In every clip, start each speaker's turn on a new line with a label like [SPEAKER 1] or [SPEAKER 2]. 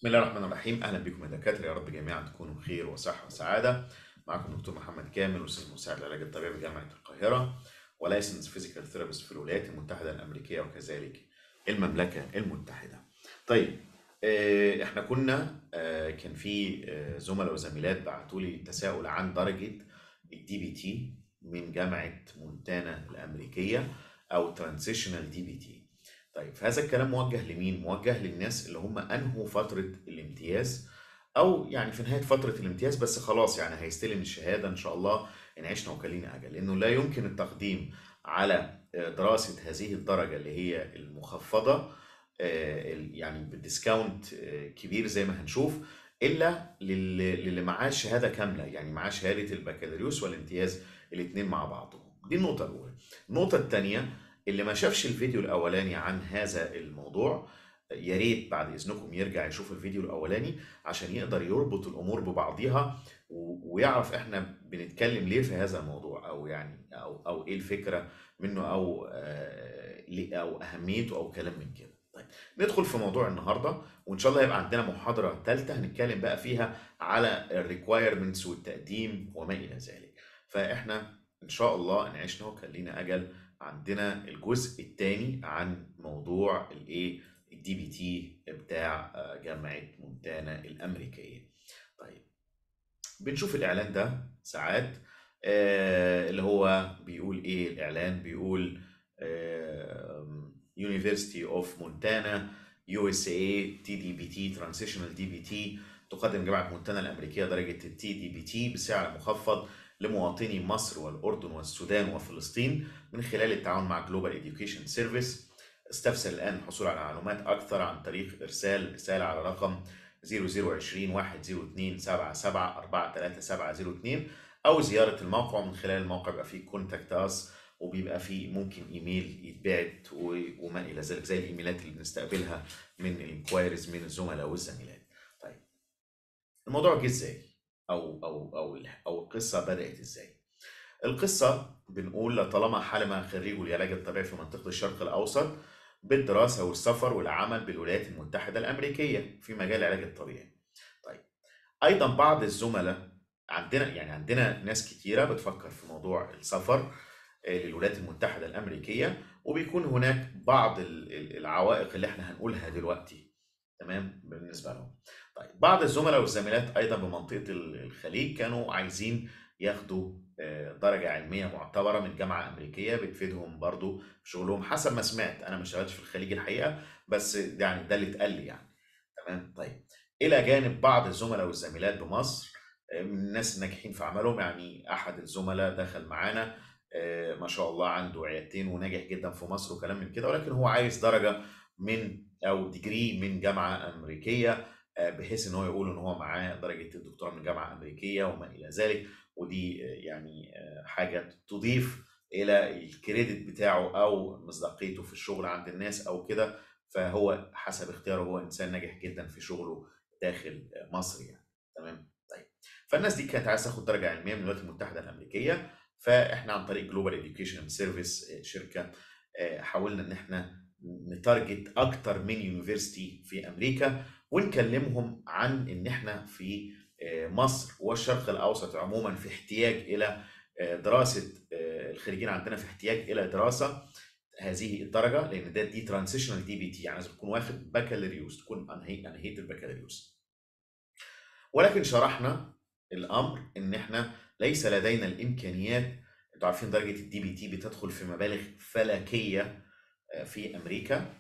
[SPEAKER 1] بسم الله الرحمن الرحيم. اهلا بكم يا دكاتره، يا رب جميعا تكونوا بخير وصحه وسعاده. معكم دكتور محمد كامل، استاذ مساعد العلاج الطبيعي بجامعه القاهره، ولايسنس فيزيكال ثيرابيست في الولايات المتحده الامريكيه وكذلك المملكه المتحده. طيب، احنا كنا كان في زملاء وزميلات بعتوا لي تساؤل عن درجه الدي بي تي من جامعه مونتانا الامريكيه او ترانزيشنال دي بي تي. طيب، فهذا الكلام موجه لمين؟ موجه للناس اللي هم أنهوا فترة الامتياز، أو يعني في نهاية فترة الامتياز بس خلاص، يعني هيستلم الشهادة إن شاء الله إن عشنا وكلينا أجل، لأنه لا يمكن التقديم على دراسة هذه الدرجة اللي هي المخفضة، يعني بالديسكاونت كبير زي ما هنشوف، إلا للي معاه شهادة كاملة، يعني معاه شهادة البكالوريوس والامتياز الاتنين مع بعضهم. دي النقطة الأولى. النقطة الثانية، اللي ما شافش الفيديو الاولاني عن هذا الموضوع، يا ريت بعد اذنكم يرجع يشوف الفيديو الاولاني عشان يقدر يربط الامور ببعضيها ويعرف احنا بنتكلم ليه في هذا الموضوع، او يعني او ايه الفكره منه، او اهميته او كلام من كده. طيب، ندخل في موضوع النهارده، وان شاء الله يبقى عندنا محاضره ثالثه هنتكلم بقى فيها على الريكوايرمنتس والتقديم وما الى ذلك. فاحنا ان شاء الله ان عشنا وكان لينا اجل عندنا الجزء الثاني عن موضوع الايه الدي بي تي بتاع جامعة مونتانا الأمريكية. طيب، بنشوف الإعلان ده ساعات، اللي هو بيقول إيه الإعلان؟ بيقول University of Montana USA TDBT Transitional DBT. تقدم جامعة مونتانا الأمريكية درجة التي دي بي تي بسعر مخفض لمواطني مصر والأردن والسودان وفلسطين من خلال التعاون مع Global Education Service. استفسر الآن الحصول على معلومات أكثر عن طريق إرسال رسالة على رقم 0020 102 77 43702 أو زيارة الموقع. من خلال الموقع بيبقى فيه كونتاكت أس، وبيبقى فيه ممكن إيميل يتبعت وما إلى ذلك، زي الإيميلات اللي بنستقبلها من الانكوايريز من الزملاء والزميلات. طيب، الموضوع جه إزاي؟ أو القصة بدأت إزاي؟ القصة بنقول لطالما حلم خريجو العلاج الطبيعي في منطقة الشرق الأوسط بالدراسة والسفر والعمل بالولايات المتحدة الأمريكية في مجال العلاج الطبيعي. طيب، أيضا بعض الزملاء عندنا ناس كتيرة بتفكر في موضوع السفر للولايات المتحدة الأمريكية، وبيكون هناك بعض العوائق اللي احنا هنقولها دلوقتي، تمام، بالنسبة لهم. طيب، بعض الزملاء والزميلات أيضا بمنطقة الخليج كانوا عايزين ياخدوا درجة علمية معتبرة من جامعة أمريكية بتفيدهم برضو في شغلهم، حسب ما سمعت. أنا ما اشتغلتش في الخليج الحقيقة، بس يعني ده اللي اتقال لي يعني. تمام. طيب، إلى جانب بعض الزملاء والزميلات بمصر من الناس الناجحين في عملهم، يعني أحد الزملاء دخل معانا ما شاء الله عنده عيادتين وناجح جدا في مصر وكلام من كده، ولكن هو عايز درجة من أو ديجري من جامعة أمريكية، بحيث إن هو يقول إن هو معاه درجة الدكتوراه من جامعة أمريكية وما إلى ذلك. ودي يعني حاجة تضيف إلى الكريدت بتاعه أو مصداقيته في الشغل عند الناس أو كده. فهو حسب اختياره، هو إنسان ناجح جدا في شغله داخل مصر يعني. تمام. طيب، فالناس دي كانت عايزة تاخد درجة علمية من الولايات المتحدة الأمريكية، فإحنا عن طريق جلوبال إديوكيشن سيرفيس شركة حاولنا إن إحنا نتارجت أكتر من يونيفرسيتي في أمريكا، ونكلمهم عن إن إحنا في مصر والشرق الأوسط عموما في احتياج إلى دراسة، الخريجين عندنا في احتياج إلى دراسة هذه الدرجة، لأن دي ترانزيشنال دي بي تي، يعني لازم تكون واخد بكالوريوس، تكون أنهيت البكالوريوس. ولكن شرحنا الأمر إن إحنا ليس لدينا الإمكانيات. أنتوا عارفين درجة الدي بي تي بتدخل في مبالغ فلكية في أمريكا،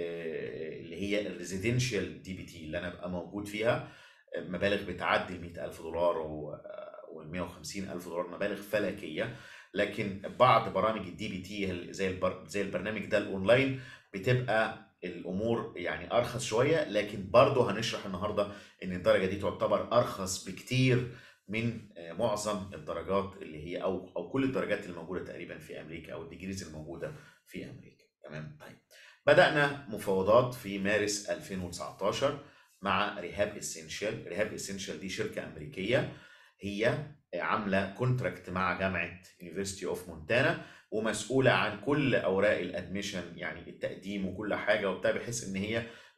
[SPEAKER 1] اللي هي الريزيدنشال دي بي تي اللي أنا أبقى موجود فيها، مبالغ بتعدي ال $100,000 وال $150,000، مبالغ فلكيه. لكن بعض برامج الدي بي تي زي البرنامج ده الاونلاين بتبقى الامور يعني ارخص شويه، لكن برضه هنشرح النهارده ان الدرجه دي تعتبر ارخص بكتير من معظم الدرجات اللي هي او كل الدرجات الموجوده تقريبا في امريكا، او الديجريز الموجوده في امريكا. تمام. طيب، بدأنا مفاوضات في مارس 2019 مع ريهاب اسينشال. ريهاب اسينشال دي شركه امريكيه، هي عامله كونتراكت مع جامعه يونيفرسيتي اوف مونتانا، ومسؤوله عن كل اوراق الادميشن، يعني التقديم وكل حاجه وبتاع، بحيث ان هي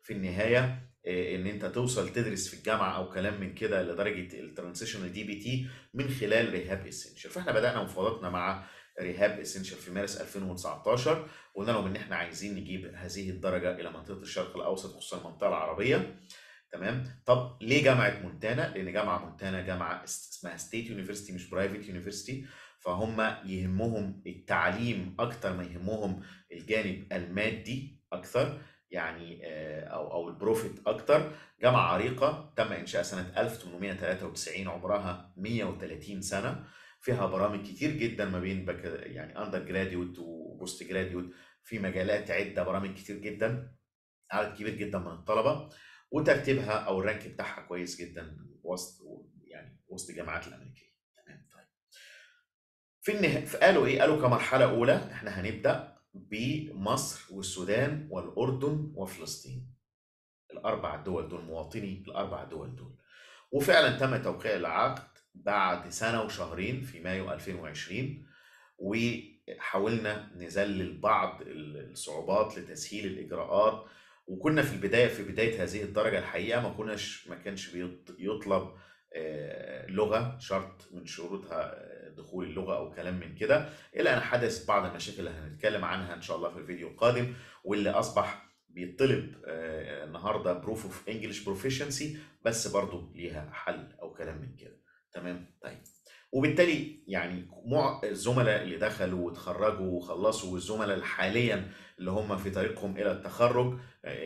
[SPEAKER 1] في النهايه ان انت توصل تدرس في الجامعه او كلام من كده لدرجه الترانزيشنال دي بي تي من خلال ريهاب اسينشال. فاحنا بدانا مفاوضاتنا مع ريهاب اسينشال في مارس 2019، وقلنا لهم ان احنا عايزين نجيب هذه الدرجه الى منطقه الشرق الاوسط خصوصا المنطقه العربيه. تمام. طب ليه جامعه مونتانا؟ لان جامعه مونتانا جامعه اسمها ستيت يونيفرسيتي مش برايفت يونيفرسيتي، فهم يهمهم التعليم اكتر ما يهمهم الجانب المادي اكثر، يعني او البروفيت اكتر. جامعه عريقه تم انشاء سنه 1893، عمرها 130 سنه، فيها برامج كتير جدا ما بين يعني اندر جراديوت وبوست جراديوت في مجالات عده، برامج كتير جدا، عدد كبير جدا من الطلبه، وترتيبها او الرانك بتاعها كويس جدا وسط، يعني وسط الجامعات الامريكيه. تمام. طيب في النهايه قالوا ايه؟ قالوا كمرحله اولى احنا هنبدا بمصر والسودان والاردن وفلسطين، الاربع دول دول، مواطني الاربع دول دول. وفعلا تم توقيع العقد بعد سنه وشهرين في مايو 2020، وحاولنا نذلل بعض الصعوبات لتسهيل الاجراءات. وكنا في البدايه، في بدايه هذه الدرجه الحقيقه ما كانش يطلب لغه شرط من شروطها دخول اللغه او كلام من كده، الا ان حدثت بعض المشاكل اللي هنتكلم عنها ان شاء الله في الفيديو القادم، واللي اصبح بيطلب النهارده بروف اوف انجلش بروفيشنسي، بس برضو ليها حل او كلام من كده. تمام. طيب وبالتالي يعني الزملاء اللي دخلوا وتخرجوا وخلصوا، والزملاء اللي حاليا اللي هم في طريقهم الى التخرج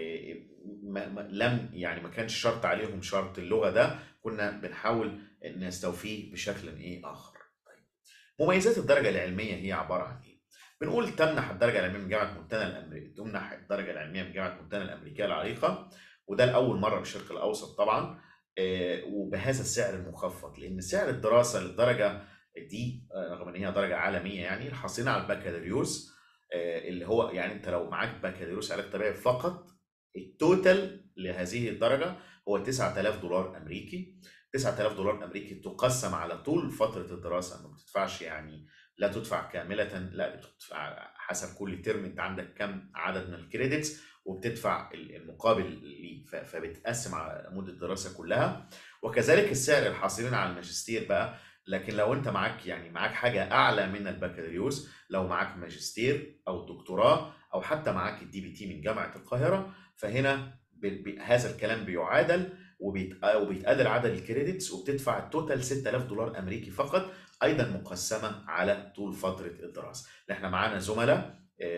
[SPEAKER 1] لم يعني ما كانش شرط عليهم شرط اللغه ده، كنا بنحاول نستوفيه بشكل اخر. طيب مميزات الدرجه العلميه هي عباره عن ايه؟ بنقول تمنح الدرجه العلميه من جامعه مونتانا الامريكيه، تمنح الدرجه العلميه من جامعه مونتانا الامريكيه العريقه، وده لاول مره بالشرق الاوسط طبعا، وبهذا السعر المخفض، لان سعر الدراسه للدرجه دي رغم ان هي درجه عالميه، يعني الحاصلين على البكالوريوس اللي هو يعني انت لو معاك بكالوريوس علاج طبيعي فقط، التوتال لهذه الدرجه هو 9000 دولار امريكي. 9000 دولار امريكي تقسم على طول فتره الدراسه، ما بتدفعش يعني، لا تدفع كامله، لا بتدفع حسب كل ترم انت عندك كم عدد من الكريدتس وبتدفع المقابل ليه، فبتقسم على مده الدراسه كلها. وكذلك السعر الحاصلين على الماجستير بقى، لكن لو انت معاك يعني معاك حاجه اعلى من البكالوريوس، لو معاك ماجستير او دكتوراه او حتى معاك الدي بي تي من جامعه القاهره، فهنا هذا الكلام بيعادل وبيتقادر عدد الكريدتس، وبتدفع التوتال 6000 دولار امريكي فقط، ايضا مقسمه على طول فتره الدراسه. احنا معانا زملاء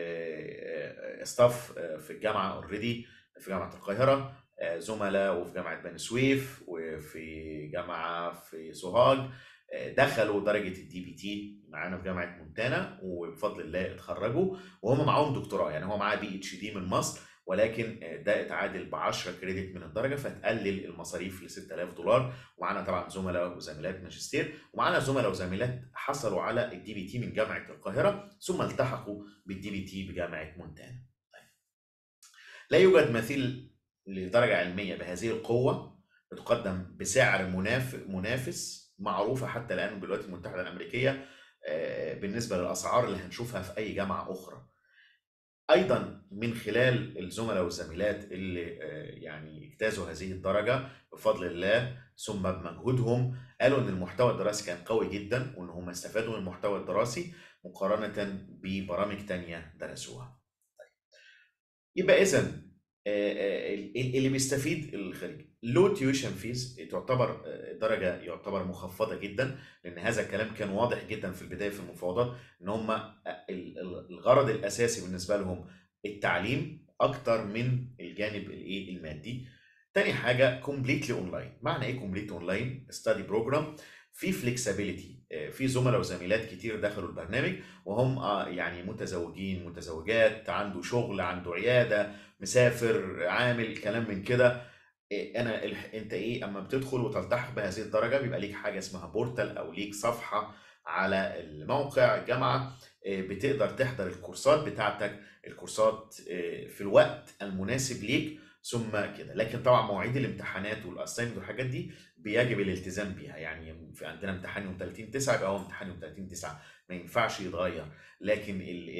[SPEAKER 1] ستاف في الجامعه اوريدي، في جامعه القاهره، زملاء وفي جامعه بني سويف وفي جامعه في سوهاج دخلوا درجه الدي بي تي معانا في جامعه مونتانا، وبفضل الله اتخرجوا وهم معاهم دكتوراه، يعني هو معاه بي اتش دي من مصر، ولكن ده اتعادل ب 10 كريدت من الدرجه، فتقلل المصاريف ل 6000 دولار. ومعانا طبعا زملاء وزميلات ماجستير، ومعانا زملاء وزميلات حصلوا على الدي بي تي من جامعه القاهره ثم التحقوا بالدي بي تي بجامعه مونتانا. لا يوجد مثيل لدرجه علميه بهذه القوه بتقدم بسعر منافس معروفه حتى الان بالولايات المتحده الامريكيه بالنسبه للاسعار اللي هنشوفها في اي جامعه اخرى. ايضا من خلال الزملاء والزميلات اللي يعني اجتازوا هذه الدرجه بفضل الله ثم بمجهودهم، قالوا ان المحتوى الدراسي كان قوي جدا، وان هم استفادوا من المحتوى الدراسي مقارنه ببرامج تانية درسوها. يبقى اذا اللي بيستفيد الخارج لو تيوشن فيز تعتبر درجه يعتبر مخفضه جدا، لان هذا الكلام كان واضح جدا في البدايه في المفاوضات، ان هم الغرض الاساسي بالنسبه لهم التعليم اكتر من الجانب المادي. تاني حاجه كومبليتلي اونلاين. معنى ايه كومبليت اونلاين؟ ستادي بروجرام في فليكسابيليتي. في زملاء وزميلات كتير دخلوا البرنامج وهم يعني متزوجين متزوجات، عنده شغل عنده عياده، مسافر، عامل كلام من كده. انت اما بتدخل وتلتحق بهذه الدرجه بيبقى ليك حاجه اسمها بورتال او ليك صفحه على الموقع الجامعه، بتقدر تحضر الكورسات بتاعتك، الكورسات في الوقت المناسب ليك، ثم كده. لكن طبعا مواعيد الامتحانات والاساينمنت والحاجات دي بيجب الالتزام بيها. يعني في عندنا امتحان يوم 30/9 يبقى هو امتحان يوم 30/9، ما ينفعش يتغير. لكن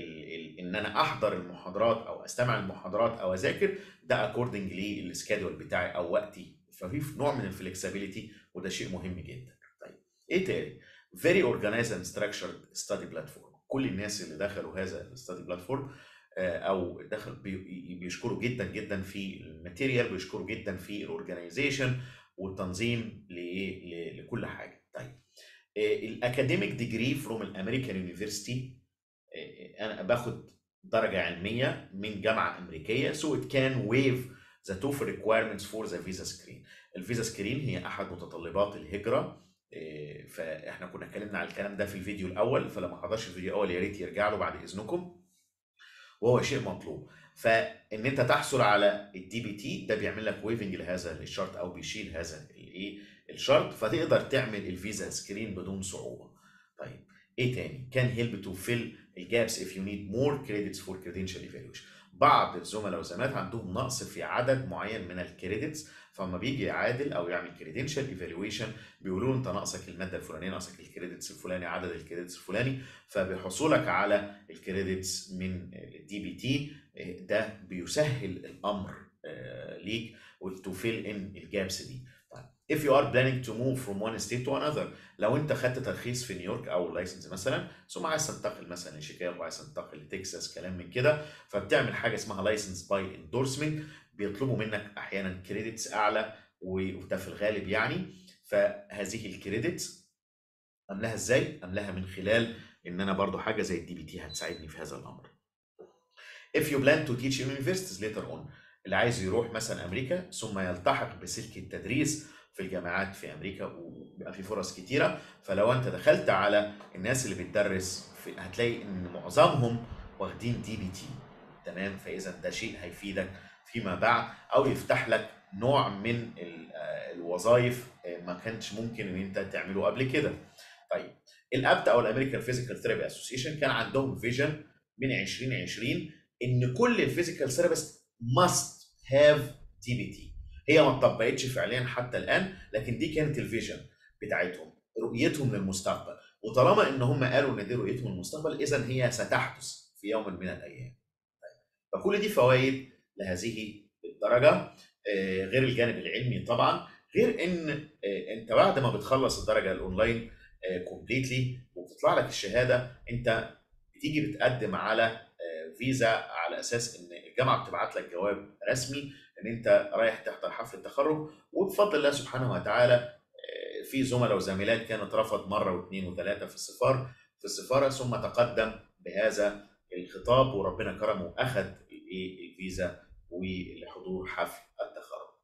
[SPEAKER 1] ان انا احضر المحاضرات او استمع المحاضرات او اذاكر، ده اكوردنج للسكادول بتاعي او وقتي. ففي نوع من الفلكسبيليتي، وده شيء مهم جدا. طيب ايه تاني؟ very organized and structured study platform. كل الناس اللي دخلوا هذا الستادي بلاتفورم او دخل بيشكروا جدا جدا في الماتيريال، بيشكروا جدا في الاورجنايزيشن والتنظيم لكل حاجه. طيب الاكاديميك ديجري فروم الامريكان يونيفرسيتي، انا باخد درجه علميه من جامعه امريكيه. so it can waive the TOEFL requirements for the visa screen. الفيزا سكرين هي احد متطلبات الهجره. فاحنا كنا اتكلمنا على الكلام ده في الفيديو الاول، فلما حضرش الفيديو الاول يا ريت يرجع له بعد اذنكم، وهو شيء مطلوب. فان انت تحصل على الدي بي تي ده بيعمل لك ويفنج لهذا الشرط، او بيشيل هذا الايه الشرط، فتقدر تعمل الفيزا سكرين بدون صعوبه. طيب ايه تاني؟ كان هيلب تو فيل الجابس if you need more credits for credential evaluation. بعض الزملاء والزميلات عندهم نقص في عدد معين من الكريدتس، فلما بيجي يعادل او يعمل كريدنشال ايفالويشن بيقولوا له انت ناقصك الماده الفلانيه، ناقصك الكريدتس الفلاني، عدد الكريدتس الفلاني. فبحصولك على الكريدتس من الدي بي تي ده بيسهل الامر ليك to fill in الجابس دي. طيب if you are planning to move from one state to another، لو انت خدت ترخيص في نيويورك او لايسنس مثلا، ثم عايز تنتقل مثلا لشيكاغو، عايز تنتقل لتكساس، كلام من كده، فبتعمل حاجه اسمها لايسنس باي اندورسمنت. بيطلبوا منك احيانا كريدتس اعلى، وده في الغالب يعني. فهذه الكريدتس املاها ازاي؟ املاها من خلال ان انا برضو حاجه زي الدي بي تي هتساعدني في هذا الامر. if you plan to teach in universities later on، اللي عايز يروح مثلا امريكا ثم يلتحق بسلك التدريس في الجامعات في امريكا، وبيبقى في فرص كتيره. فلو انت دخلت على الناس اللي بتدرس هتلاقي ان معظمهم واخدين دي بي تي. تمام؟ فاذا ده شيء هيفيدك فيما بعد، او يفتح لك نوع من الوظائف ما كانش ممكن ان انت تعمله قبل كده. طيب الابتا او الامريكان فيزيكال ثيرابي اسوسيشن كان عندهم فيجن من 2020 ان كل الفيزيكال ثيرابيست ماست هاف دي بي تي. هي ما اتطبقتش فعليا حتى الان، لكن دي كانت الفيجن بتاعتهم، رؤيتهم للمستقبل. وطالما ان هم قالوا ان دي رؤيتهم للمستقبل، اذا هي ستحدث في يوم من الايام. فكل دي فوائد لهذه الدرجه، غير الجانب العلمي طبعا. غير ان انت بعد ما بتخلص الدرجه الاونلاين كومبليتلي وبتطلع لك الشهاده، انت بتيجي بتقدم على فيزا على اساس ان الجامعه بتبعت لك جواب رسمي ان انت رايح تحضر حفل التخرج. وبفضل الله سبحانه وتعالى في زملاء وزميلات كانت رفض مره واثنين وثلاثه في السفاره ثم تقدم بهذا الخطاب، وربنا كرمه واخذ الفيزا ولحضور حفل التخرج.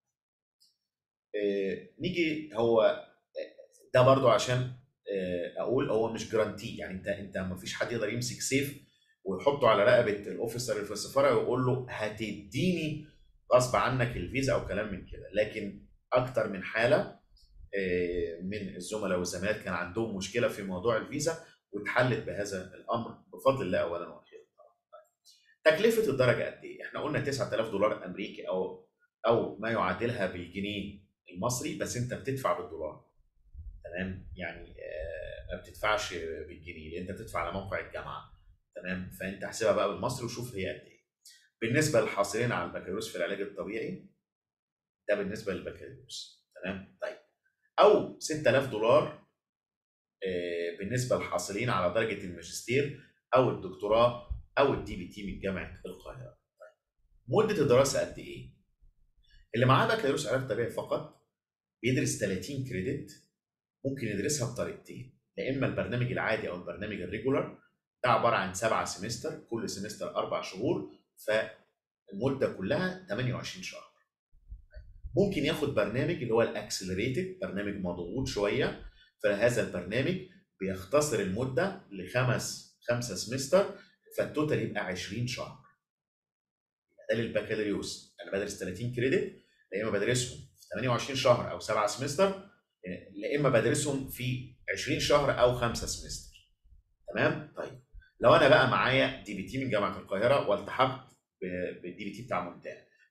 [SPEAKER 1] نيجي هو ده برضو عشان اقول هو مش جرانتي. يعني انت ما فيش حد يقدر يمسك سيف ويحطه على رقبه الاوفيسر اللي في السفاره ويقول له هتديني غصب عنك الفيزا او كلام من كده. لكن اكتر من حاله من الزملاء والزميلات كان عندهم مشكله في موضوع الفيزا، واتحلت بهذا الامر بفضل الله اولا واخيرا. تكلفه الدرجه قد ايه؟ احنا قلنا $9000 امريكي او ما يعادلها بالجنيه المصري، بس انت بتدفع بالدولار. تمام؟ يعني ما بتدفعش بالجنيه، لان انت بتدفع على موقع الجامعه. تمام؟ فانت احسبها بقى بالمصري وشوف هي قد ايه. بالنسبه للحاصلين على البكالوريوس في العلاج الطبيعي، ده بالنسبه للبكالوريوس. تمام؟ طيب او $6000 بالنسبه للحاصلين على درجه الماجستير او الدكتوراه او الدي بي تي من جامعه القاهره. مده الدراسه قد ايه؟ اللي معاه بكالوريوس علاج طبيعي فقط بيدرس 30 كريدت، ممكن يدرسها بطريقتين، يا اما البرنامج العادي او البرنامج الريجولار. ده عباره عن 7 سمستر، كل سمستر 4 شهور، فالمده كلها 28 شهر. ممكن ياخد برنامج اللي هو الاكسلريتد، برنامج مضغوط شويه، فهذا البرنامج بيختصر المده خمسة سمستر، فالتوتال يبقى 20 شهر. ده للبكالوريوس، انا بدرس 30 كريدت، يا اما بدرسهم في 28 شهر او 7 سمستر، يا اما بدرسهم في 20 شهر او 5 سمستر. تمام؟ طيب لو انا بقى معايا دي بي تي من جامعه القاهره والتحقت بالدي بي تي بتاع مونتانا،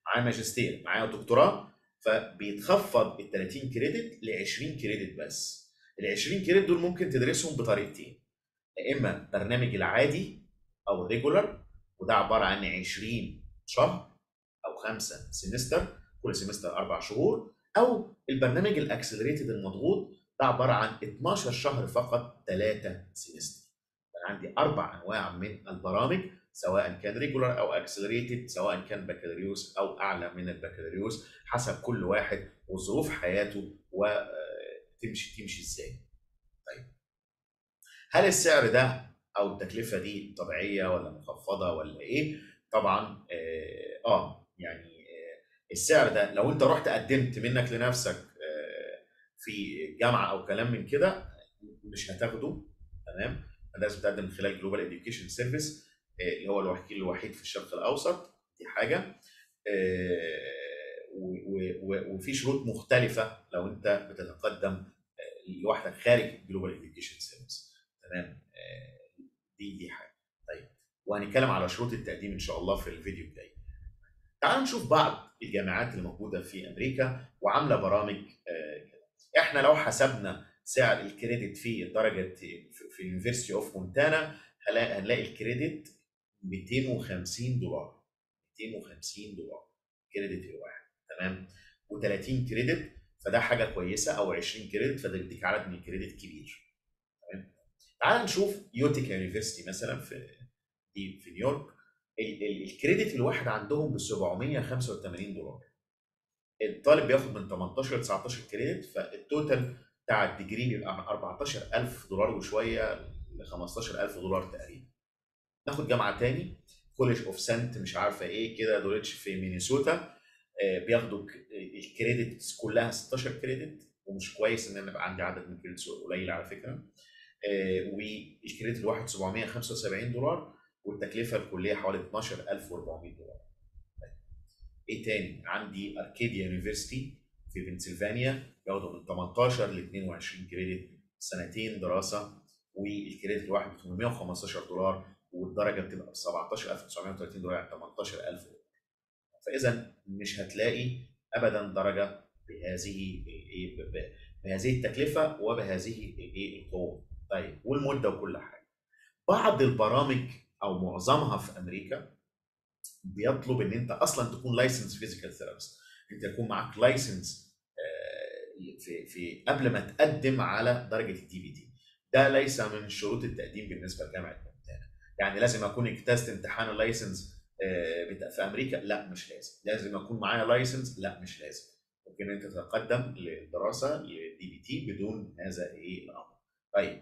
[SPEAKER 1] معاه ماجستير، معاه دكتوراه، فبيتخفض ال 30 كريدت ل 20 كريدت بس. ال 20 كريدت دول ممكن تدرسهم بطريقتين، يا اما برنامج العادي او ريجولار، وده عباره عن 20 شهر او 5 سمستر، كل سمستر 4 شهور، او البرنامج الاكسلريتد المضغوط، ده عباره عن 12 شهر فقط 3 سمستر. انا عندي 4 انواع من البرامج، سواء كان ريجولار او اكسلريتد، سواء كان بكالوريوس او اعلى من البكالوريوس، حسب كل واحد وظروف حياته وتمشي ازاي. طيب، هل السعر ده او التكلفه دي طبيعيه ولا مخفضه ولا ايه؟ طبعا يعني السعر ده لو انت رحت قدمت منك لنفسك في جامعه او كلام من كده مش هتاخده. تمام. لازم تقدم من خلال جلوبال اديوكيشن سيرفيس، اللي هو الوكيل الوحيد في الشرق الاوسط. دي حاجه. وفي شروط مختلفه لو انت بتتقدم لوحدك خارج جلوبال اديوكيشن سيرفيس. تمام. دي حاجه. طيب، وهنتكلم على شروط التقديم ان شاء الله في الفيديو الجاي. تعالوا نشوف بعض الجامعات اللي موجوده في امريكا وعامله برامج كده. احنا لو حسبنا سعر الكريدت في درجه في يونيفرسيتي اوف مونتانا، هنلاقي الكريدت $250. $250 كريدت الواحد. تمام. و30 كريدت، فده حاجه كويسه، او 20 كريدت، فده بيديك عدد من الكريدت كبير. تمام. تعال نشوف يوتيكا يونيفرسيتي مثلا في نيويورك. الكريدت الواحد عندهم ب $785. الطالب بياخد من 18 ل 19 كريدت، فالتوتال بتاع الديجري بيبقى من $14,000 وشويه ل $15,000 تقريبا. ناخد جامعه تاني، كوليج اوف سانت مش عارفه ايه كده، دولتش في مينيسوتا. بياخدوا الكريدت كلها 16 كريدت، ومش كويس ان انا يبقى عندي عدد من الكريدتس قليل على فكره. والكريدت الواحد $775، والتكلفه الكليه حوالي $12,400. ايه تاني؟ عندي اركيديا يونيفرسيتي في بنسلفانيا، بياخدوا من 18 ل 22 كريدت، سنتين دراسه، والكريدت الواحد ب $815، والدرجه بتبقى ب $17,930، يعني $18,000. فاذا مش هتلاقي ابدا درجه بهذه التكلفه وبهذه القوه. طيب، والمده وكل حاجه. بعض البرامج او معظمها في امريكا بيطلب ان انت اصلا تكون لايسنس فيزيكال ثيرابيست، انت يكون معاك لايسنس في قبل ما تقدم على درجه الدي بي تي. ده ليس من شروط التقديم بالنسبه لجامعه مونتانا. يعني لازم اكون اجتزت امتحان اللايسنس في امريكا؟ لا مش لازم. لازم اكون معايا لايسنس؟ لا مش لازم. ممكن انت تتقدم للدراسه للدي بي تي بدون هذا الامر. طيب،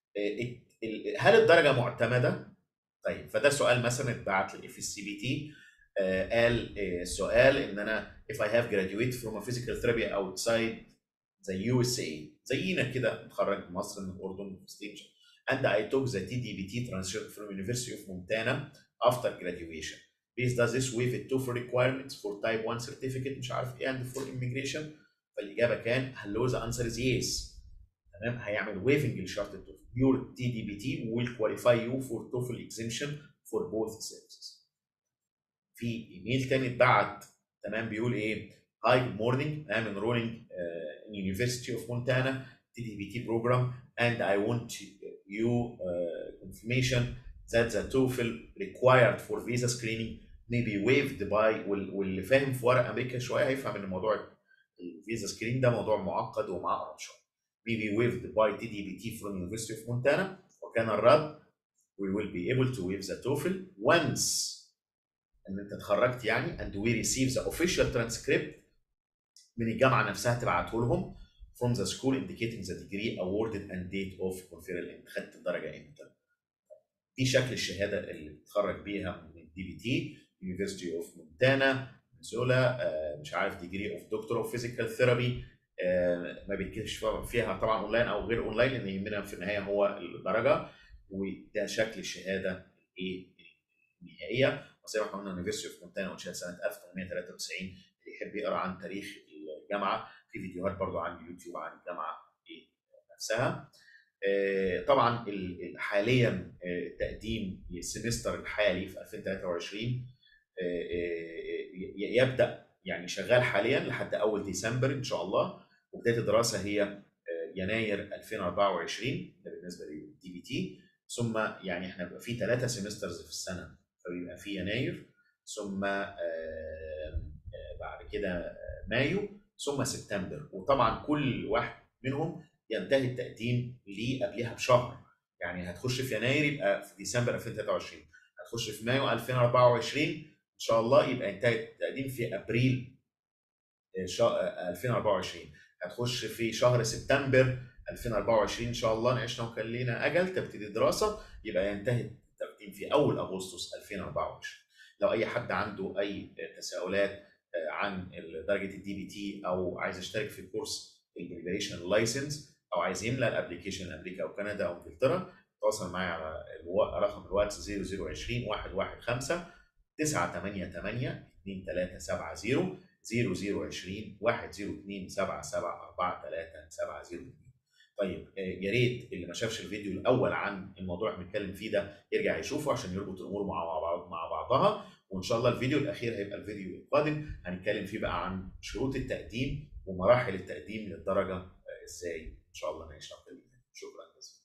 [SPEAKER 1] هل الدرجه معتمده؟ طيب، فده سؤال مثلا اتبعت لي في السي بي تي. قال السؤال ان انا if I have graduated from a physical therapy outside the USA، زينا كده متخرج من مصر، من الاردن، من ستيج، and I took the TDBT transition from University of Montana after graduation. Please does this waive the TOEFL requirements for type 1 certificate مش عارف ايه and for immigration؟ فالاجابه كان hello the answer is yes. تمام. هيعمل waiving لشرط التوفل. Your TDBT will qualify you for TOEFL exemption for both services. في ايميل تاني اتبعت، تمام، بيقول ايه؟ Hi, good morning. I'm enrolling in University of Montana TDBT program and I want you confirmation that the TOEFL required for visa screening may be waived by. واللي فاهم في ورق امريكا شويه هيفهم ان موضوع الفيزا سكرين ده موضوع معقد ومعقد شويه. may be waived by TDBT from University of Montana. وكان الرد we will be able to waive the TOEFL once ان انت اتخرجت يعني and we receive the official transcript من الجامعه نفسها تبعته لهم from the school indicating the degree awarded and date of conferral. انت خدت الدرجه امتى. دي شكل الشهاده اللي بتتخرج بيها من الدي بي تي University of Montana ميزولا، مش عارف degree of doctor of physical therapy. ما بيتكتبش فيها طبعا اونلاين او غير اونلاين، لان يهمنا في النهايه هو الدرجه. وده شكل الشهاده النهائيه. وزي ما احنا قلنا يونيفرسيتي اوف مونتانا انشئت سنه 1893. اللي يحب يقرا عن تاريخ الجامعه في فيديوهات برضو عن اليوتيوب عن الجامعه نفسها. طبعا حاليا التقديم للسمستر الحالي في 2023 يبدا يعني شغال حاليا لحد اول ديسمبر ان شاء الله، وبدايه الدراسه هي يناير 2024 ده بالنسبه للدي بي تي. ثم يعني احنا بيبقى في 3 سيمسترز في السنه، فبيبقى في يناير، ثم بعد كده مايو، ثم سبتمبر. وطبعا كل واحد منهم ينتهي التقديم ليه قبلها بشهر. يعني هتخش في يناير يبقى في ديسمبر 2023، هتخش في مايو 2024 ان شاء الله يبقى انتهى التقديم في ابريل 2024، هتخش في شهر سبتمبر 2024 ان شاء الله نعيشنا وكان لينا اجل تبتدي الدراسه، يبقى ينتهي التقديم في اول اغسطس 2024. لو اي حد عنده اي تساؤلات عن درجه الدي بي تي، او عايز يشترك في كورس البريبريشن لايسنس، او عايز يملى الابلكيشن امريكا او كندا او انجلترا، تواصل معايا على رقم الواتس 0020 115 988 2370 0020 102 77 4370. طيب يا ريت اللي ما شافش الفيديو الاول عن الموضوع اللي بنتكلم فيه ده يرجع يشوفه عشان يربط الامور مع بعضها. وان شاء الله الفيديو الاخير هيبقى الفيديو القادم، هنتكلم فيه بقى عن شروط التقديم ومراحل التقديم للدرجه ازاي ان شاء الله نعيش. شكرا جزيلا.